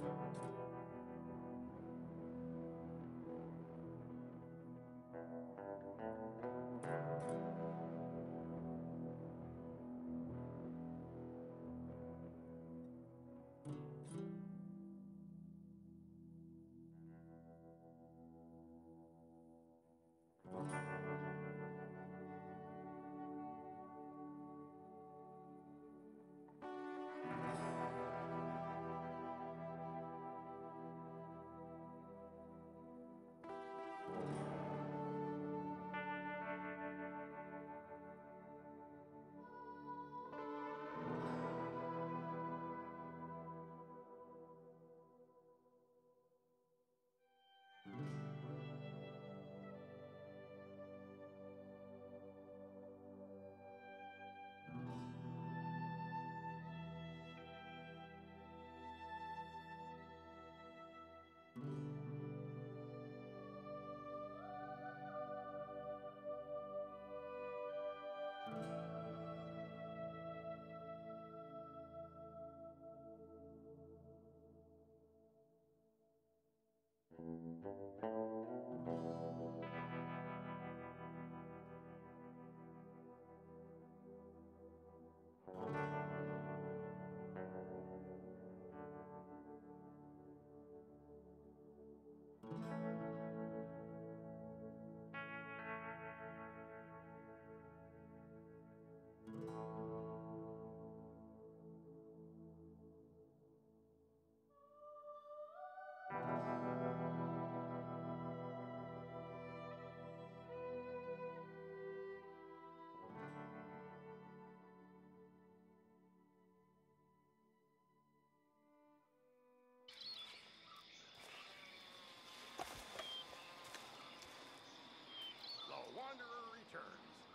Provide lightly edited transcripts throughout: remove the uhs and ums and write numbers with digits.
Wanderer returns.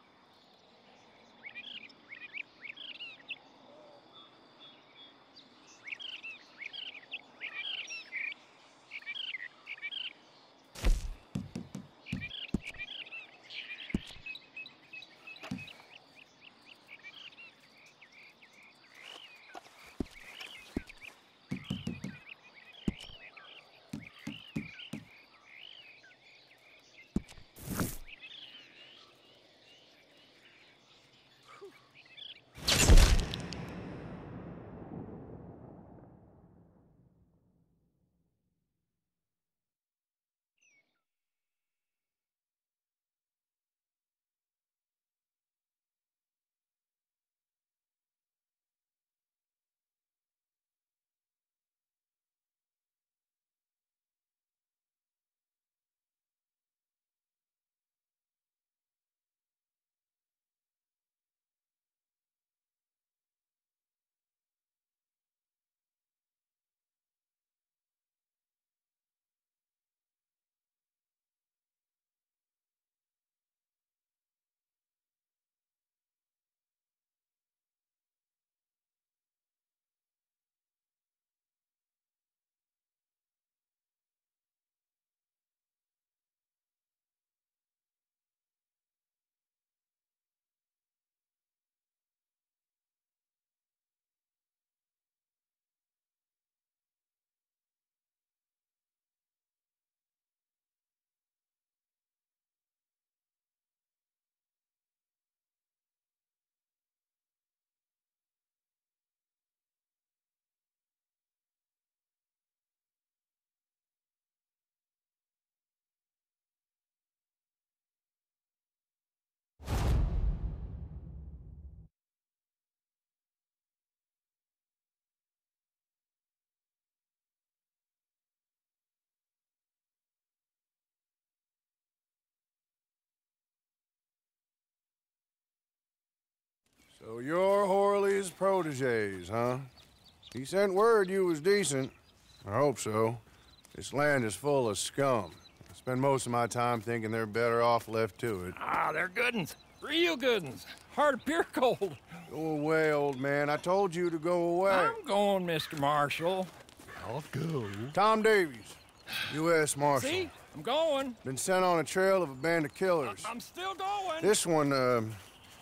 So you're Horley's proteges, huh? He sent word you was decent. I hope so. This land is full of scum. I spend most of my time thinking they're better off left to it. Ah, they're good uns. Real good uns. Hard of pure gold. Go away, old man. I told you to go away. I'm going, Mr. Marshal. I'll go. Tom Davies, U.S. Marshal. See? I'm going. Been sent on a trail of a band of killers. I'm still going. This one,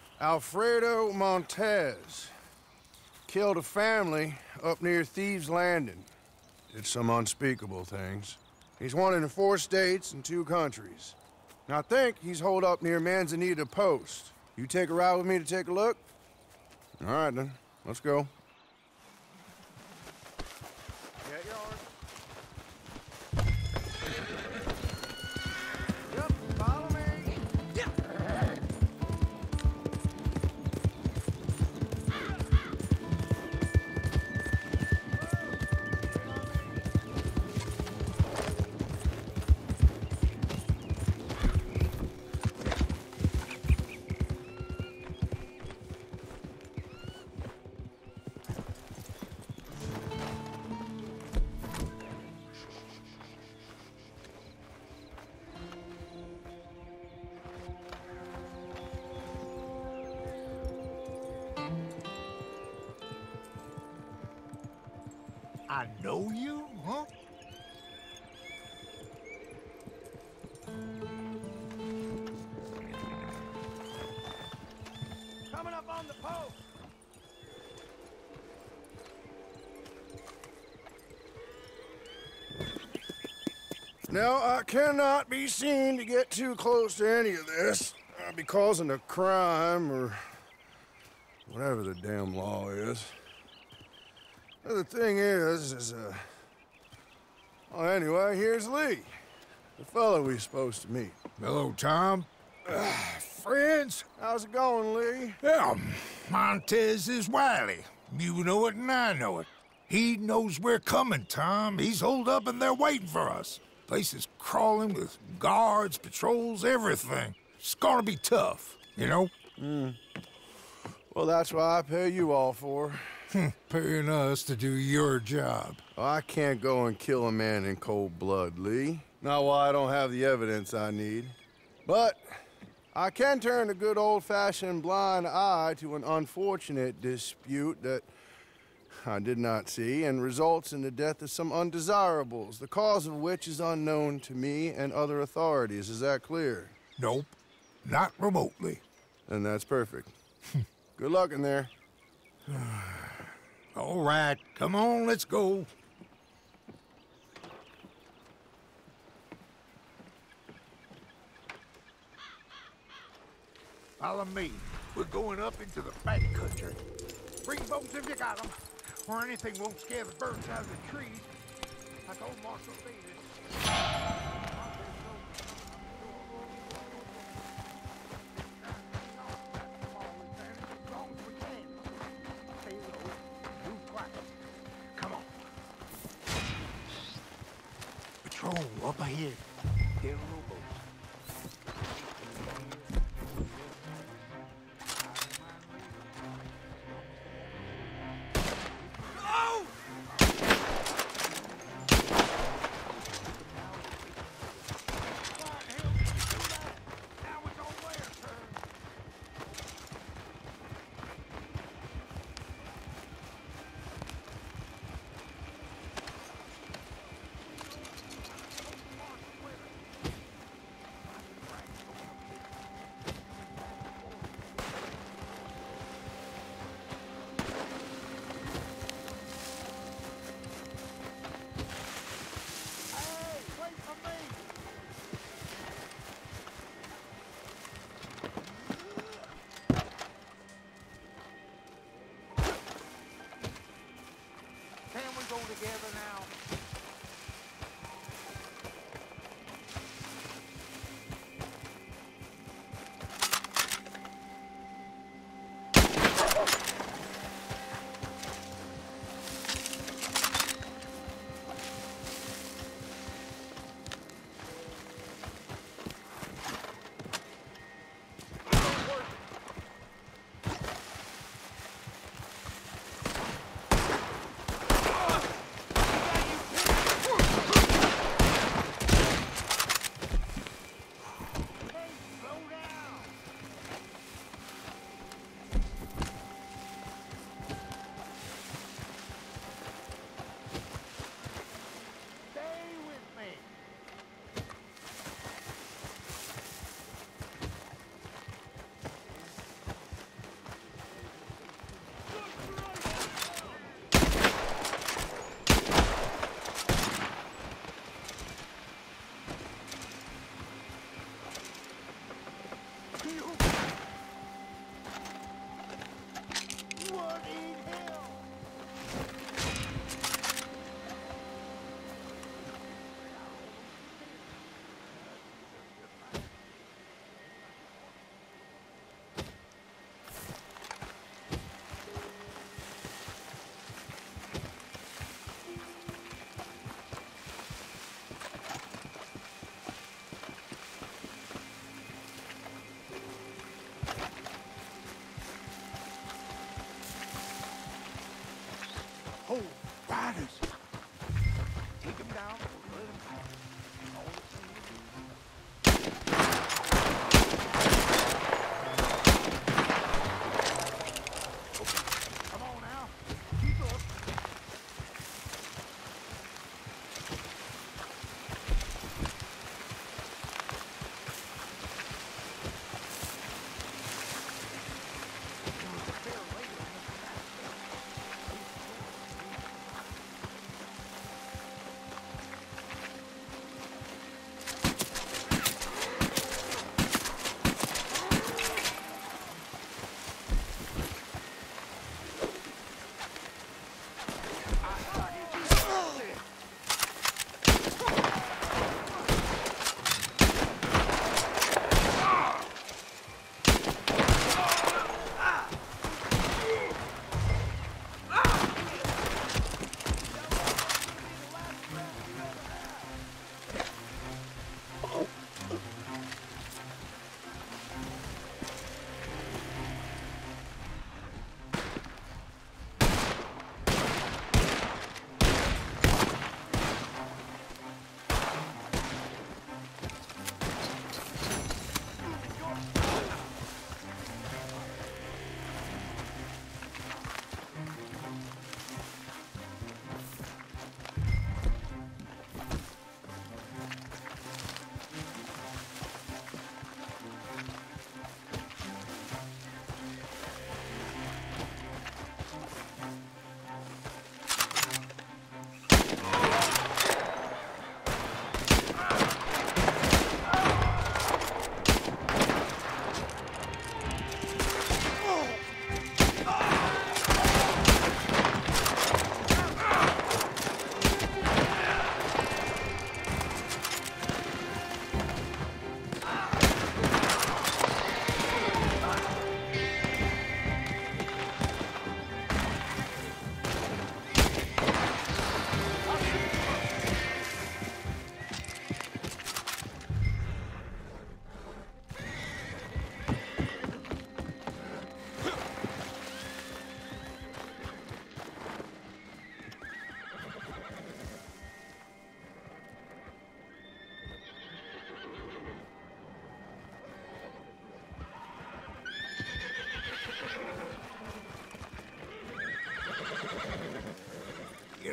Alfredo Montez. Killed a family up near Thieves' Landing. did some unspeakable things. He's wanted in 4 states and 2 countries. Now I think he's holed up near Manzanita Post. You take a ride with me to take a look? All right, then. Let's go. Get yours. Yep, follow me. Yeah. I know you, huh? Coming up on the post. Now, I cannot be seen to get too close to any of this. I'd be causing a crime or whatever the damn law is. The thing is, well, anyway, here's Lee, the fellow we're supposed to meet. Hello, Tom. Friends? How's it going, Lee? Yeah, Montez is wily. You know it and I know it. He knows we're coming, Tom. He's holed up and they're waiting for us. Place is crawling with guards, patrols, everything. It's gonna be tough, you know? Well, that's why I pay you all for. Paying us to do your job. I can't go and kill a man in cold blood, Lee. Not while I don't have the evidence I need. But I can turn a good old-fashioned blind eye to an unfortunate dispute that I did not see and results in the death of some undesirables, the cause of which is unknown to me and other authorities. Is that clear? Nope, not remotely. Then that's perfect. Good luck in there. All right, come on, let's go. Follow me. We're going up into the back country. Bring boats if you got them, or anything won't scare the birds out of the trees. I told Marshal Davis. Come on. Patrol up ahead. Get a rowboat.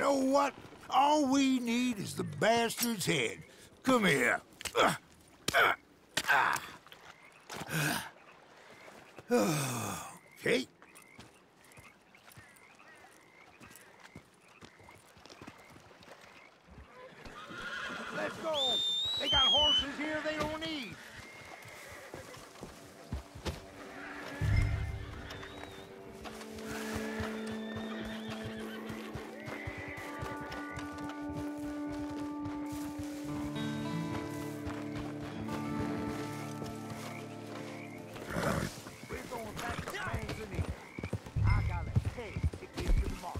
know what? All we need is the bastard's head. Come here. Okay. Let's go! They got horses here they don't need! We're going back to Manzanita. I got a head to give to the market.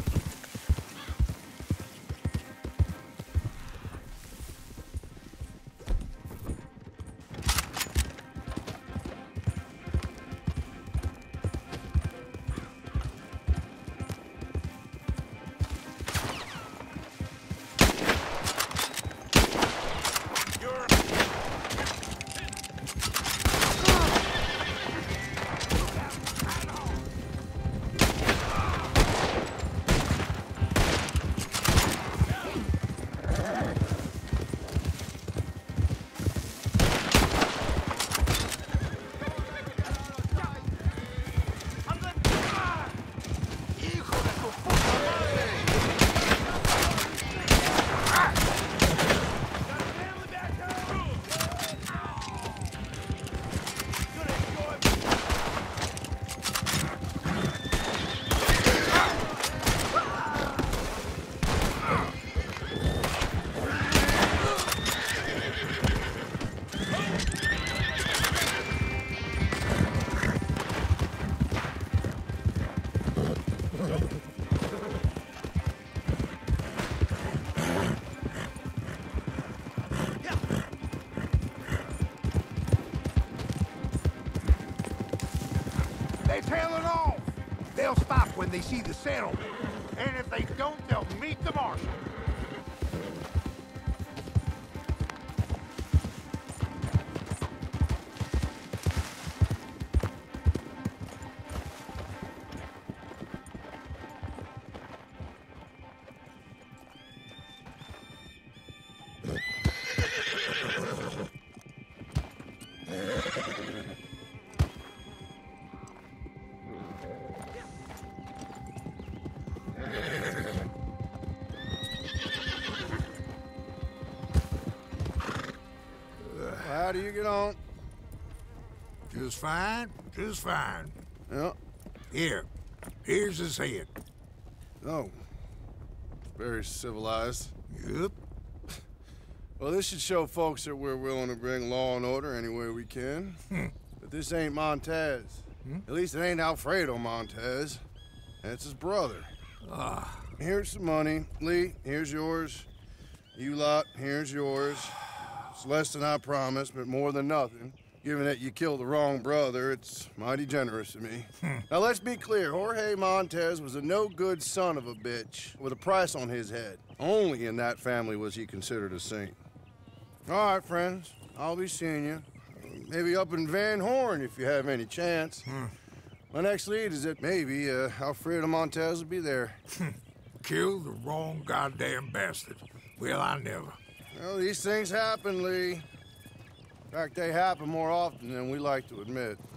They're tailing off. They'll stop when they see the settlement. And if they don't, they'll meet the marshal. How do you get on? Just fine, just fine. Yeah. Here's his head. Oh. Very civilized. Yep. Well, this should show folks that we're willing to bring law and order any way we can. But this ain't Montez. At least it ain't Alfredo Montez. That's his brother. Here's some money. Lee, here's yours. You lot, here's yours. It's less than I promised, but more than nothing. Given that you killed the wrong brother, it's mighty generous of me. Now, let's be clear. Jorge Montez was a no-good son of a bitch with a price on his head. Only in that family was he considered a saint. All right, friends. I'll be seeing you. Maybe up in Van Horn if you have any chance. My next lead is that maybe Alfredo Montez will be there. Killed the wrong goddamn bastard. Well, I never. Well, these things happen, Lee. In fact, they happen more often than we like to admit.